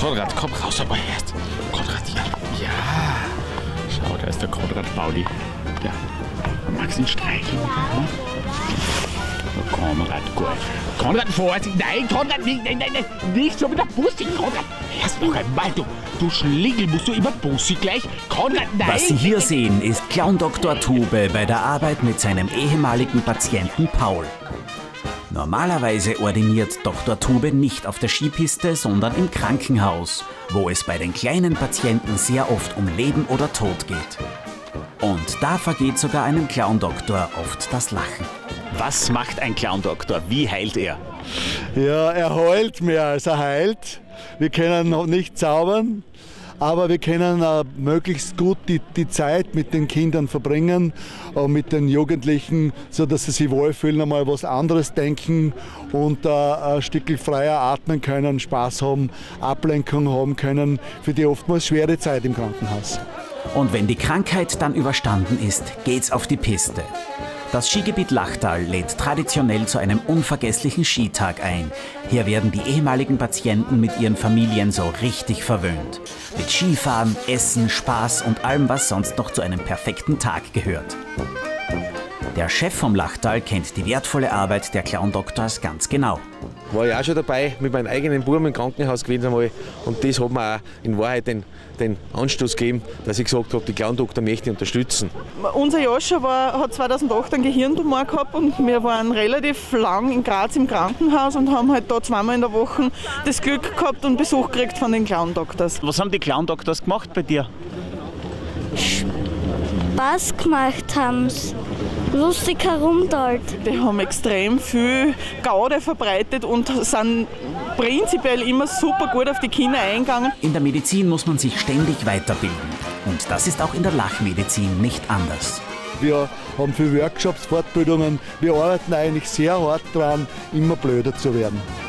Konrad, komm raus, aber erst. Konrad, ja. Schau, da ist der Konrad Pauli. Ja, magst du ihn streicheln? Hm? Konrad, gut. Konrad, Vorsicht! Nein, Konrad, nein, nicht so mit der Pussy, Konrad! Erst noch einmal, du Schlingel, musst du immer Pussy gleich? Konrad, nein! Was Sie hier sehen, ist Clown Dr. Tube bei der Arbeit mit seinem ehemaligen Patienten Paul. Normalerweise ordiniert Dr. Tube nicht auf der Skipiste, sondern im Krankenhaus, wo es bei den kleinen Patienten sehr oft um Leben oder Tod geht. Und da vergeht sogar einem Clown-Doktor oft das Lachen. Was macht ein Clown-Doktor? Wie heilt er? Ja, er heult mehr als er heilt. Wir können noch nicht zaubern, aber wir können möglichst gut die Zeit mit den Kindern verbringen und mit den Jugendlichen, sodass sie sich wohlfühlen, einmal was anderes denken und ein Stückchen freier atmen können, Spaß haben, Ablenkung haben können für die oftmals schwere Zeit im Krankenhaus. Und wenn die Krankheit dann überstanden ist, geht's auf die Piste. Das Skigebiet Lachtal lädt traditionell zu einem unvergesslichen Skitag ein. Hier werden die ehemaligen Patienten mit ihren Familien so richtig verwöhnt. Mit Skifahren, Essen, Spaß und allem, was sonst noch zu einem perfekten Tag gehört. Der Chef vom Lachtal kennt die wertvolle Arbeit der Clown-Doktors ganz genau. War ich auch schon dabei, mit meinem eigenen Buben im Krankenhaus gewesen einmal. Und das hat mir auch in Wahrheit den Anstoß gegeben, dass ich gesagt habe, die Clown-Doktor möchte ich unterstützen. Unser Joscha hat 2008 einen Gehirntumor gehabt und wir waren relativ lang in Graz im Krankenhaus und haben halt da zweimal in der Woche das Glück gehabt und Besuch gekriegt von den Clown-Doktors. Was haben die Clown-Doktors gemacht bei dir? Spaß gemacht haben sie. Lustig herumdalt. Die haben extrem viel Gaude verbreitet und sind prinzipiell immer super gut auf die Kinder eingegangen. In der Medizin muss man sich ständig weiterbilden. Und das ist auch in der Lachmedizin nicht anders. Wir haben viele Workshops, Fortbildungen. Wir arbeiten eigentlich sehr hart daran, immer blöder zu werden.